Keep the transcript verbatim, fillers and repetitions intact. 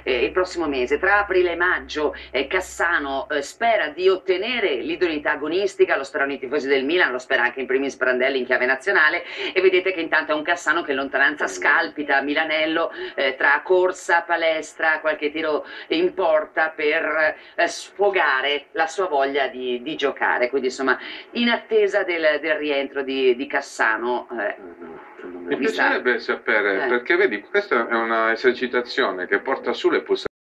eh, il prossimo mese, tra aprile e maggio, eh, Cassano eh, spera di ottenere l'idoneità agonistica, lo sperano i tifosi del Milan, lo spera anche in primis Prandelli in chiave nazionale, e vedete che intanto è un Cassano che in lontananza scalpita Milanello eh, tra corsa, palestra, qualche tiro in porta per eh, sfogare la sua voglia di, di giocare, quindi insomma in attesa del, del rientro di, di Cassano. Eh, Mi piacerebbe sapere, eh. perché vedi, questa è una esercitazione che porta su le pulsazioni